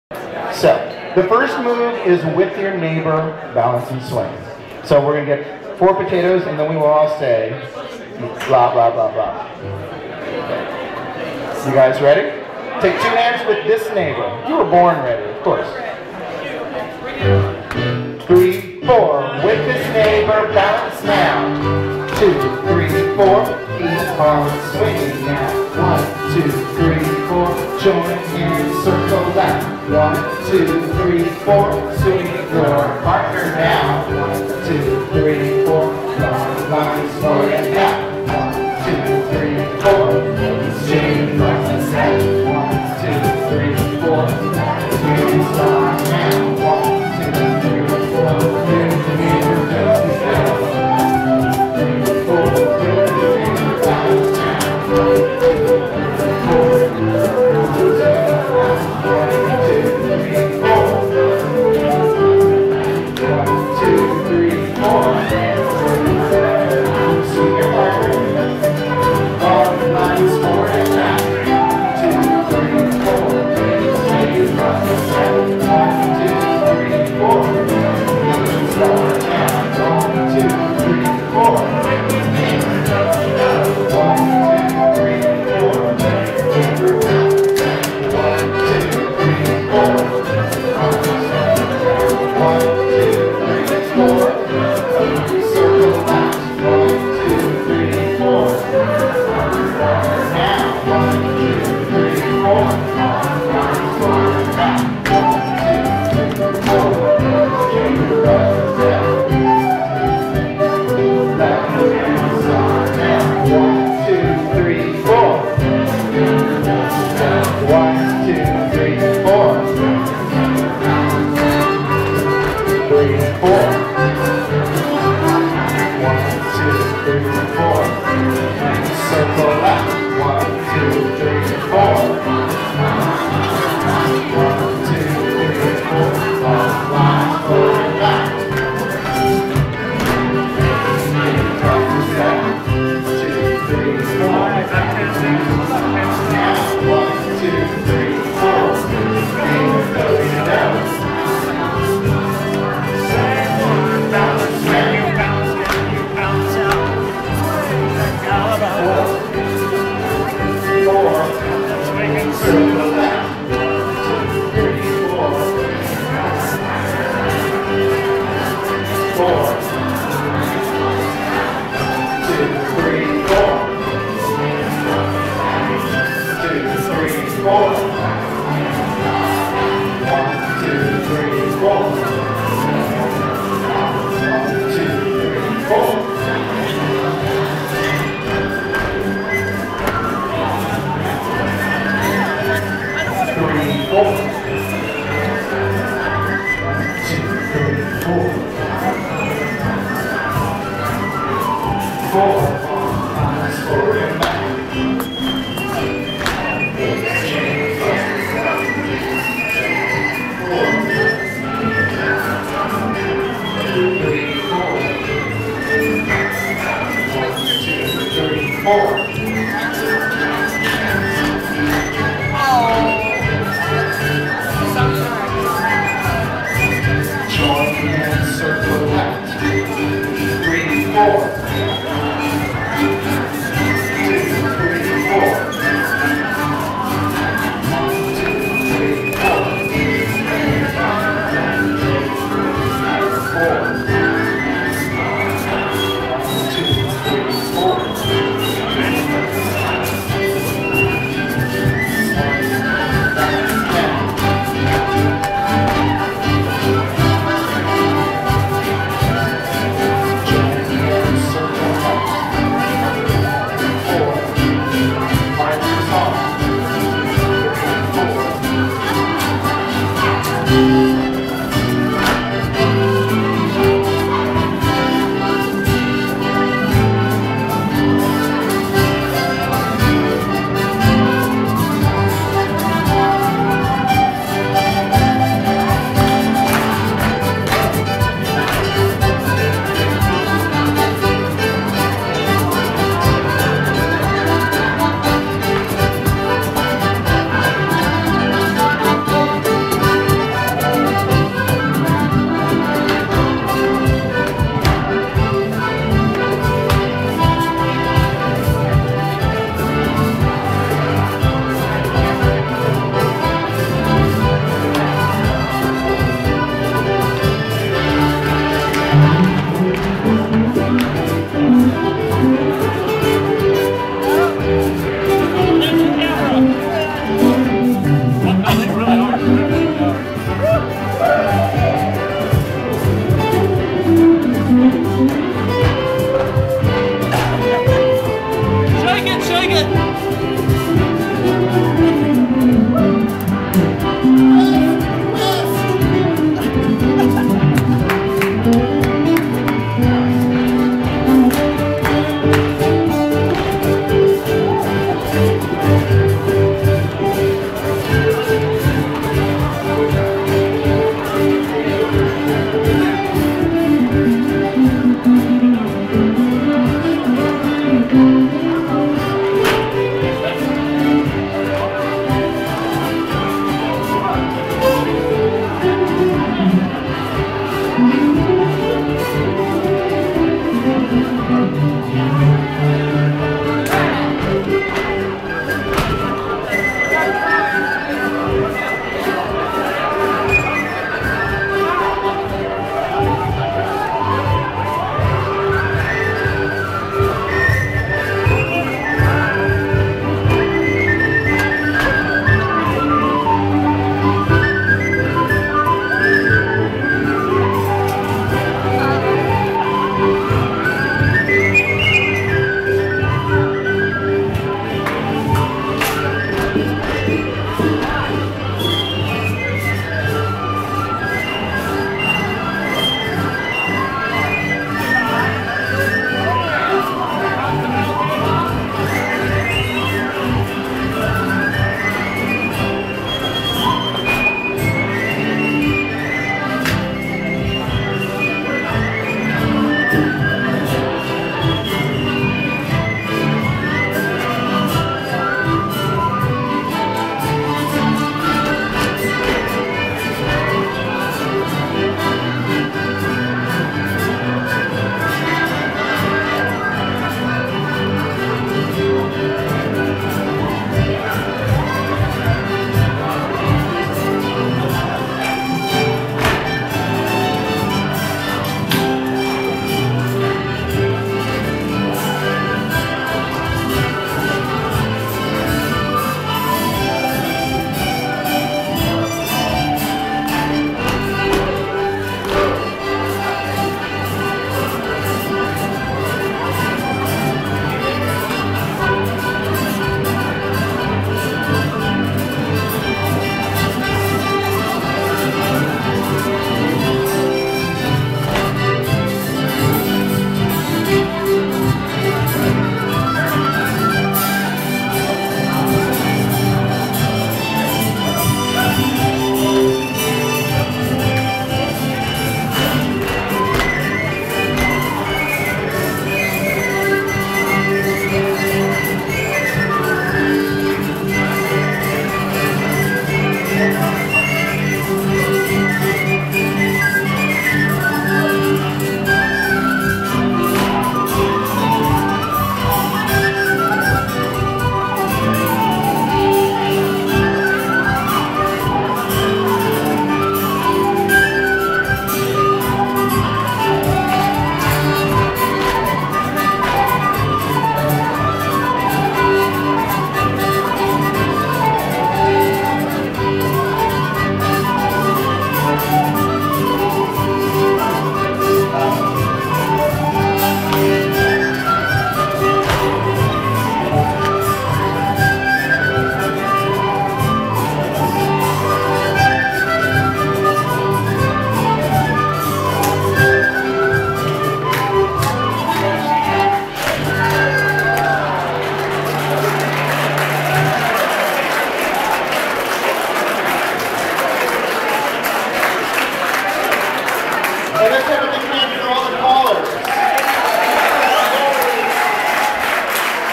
So, the first move is with your neighbor, balance and swing. So we're going to get 4 potatoes and then we will all say, blah, blah, blah, blah. You guys ready? Take 2 hands with this neighbor. You were born ready, of course. 3, 4, with this neighbor, balance now. 2, 3, 4, keep on swinging now. 1, 2, 3, 4, join hands, circle out. 1, 2, 3, 4, swing your partner now. 1, 2, 3, 4, long lines for it now. 1, 2, 3, 4, swing lines now. 1, 2, 3, 4, hands on now. 1, 2, 3, 4, here's the neighbor, just be still. 3, 4, here's the neighbor, balance now. 1, 2, 3, 4. Swing your partner. All lines forward and back. 2, 3, 4. Stay running. 1, 2, 3, 4. Slow down. 1, 2, 3, 4. 1, 4.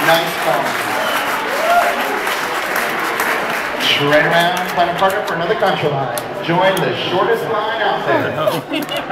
Nice phone. Right around, find a partner for another contra line. Join the shortest line out there.